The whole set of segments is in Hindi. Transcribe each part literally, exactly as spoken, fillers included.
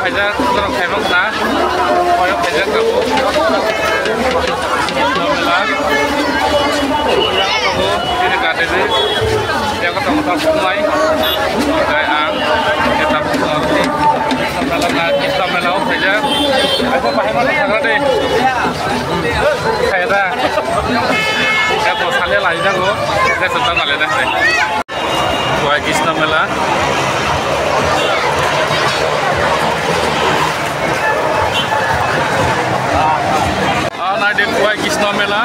aja terus emang nah koyok aja kamu alhamdulillah kamu di dekat ini yang ketemu tahu mulai kayak ang kita mengerti sampai kita melau saja aku paham mana deh kayak dah kayak bosannya lagi dah gua saya senang kali dah deh gua kisah melau Nadim Kuai Kisna Mela.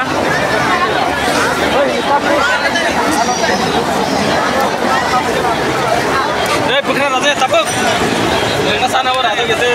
Eh, bukan ada tabuk. Ke sana orang ada gitu.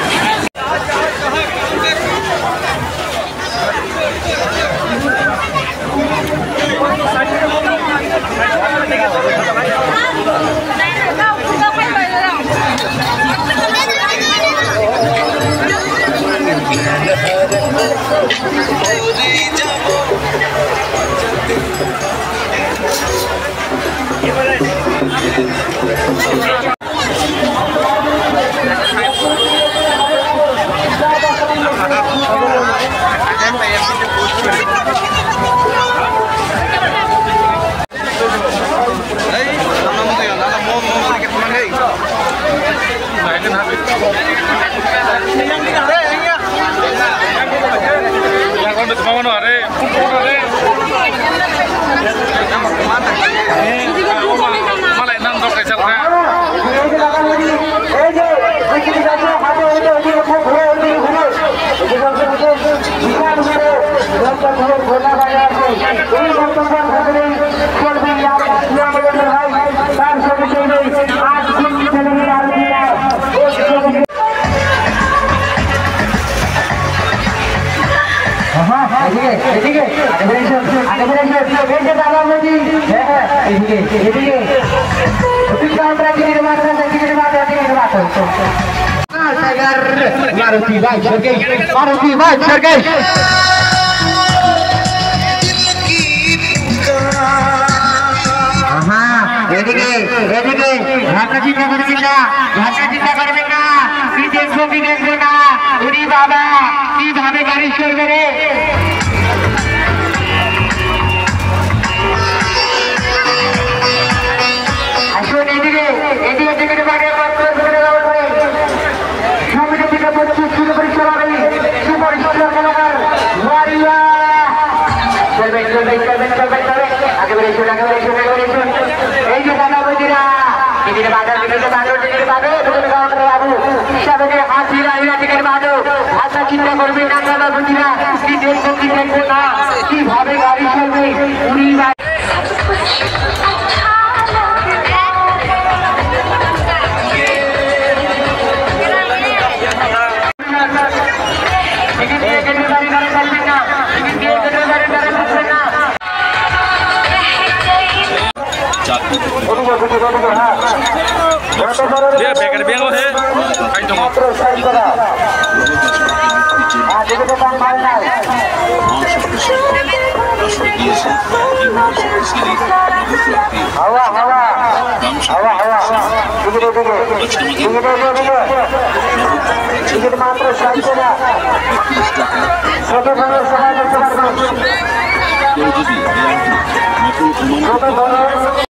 Maruti Bike Circuit, Maruti Bike Circuit. Aha, ready ke, ready ke, Dhaka चिंता करबे ना, ढाका चिंता करबे ना, की देखो की देखो ना, उरी बाबा, की भावे गाड़ी चल करे। आशो ready के, ready ready के बारे बात कर करे रावल भाई। सामने दिखा बच्चे सुपर परिचय आ गई, सुपर स्टार कलाकार, वारिया। चल बैठ चल बैठ चल बैठ चल बैठ आगे बढ़े चल आगे बढ़े चल आगे बढ़े चल। এই যে দাদা বজিরা টিকিট বাদো টিকিট বাদো টিকিট বাদো টিকিট কাউন্টার বাবু সবাইকে হাত হিরা হিরা টিকিট বাদো ভাষা চিন্তা করবে না দাদা বজিরা কি দেখবো কি দেখবো না কিভাবে গাড়ি চলবে উনি টিকিট দিয়ে গেলে গাড়ি গাড়ি চলবে না টিকিট দিয়ে গেলে গাড়ি গাড়ি চলবে না dia beker biang loh he kain dong hawa hawa hawa hawa begitu begitu begitu begitu begitu matra saja satu baru satu baru satu baru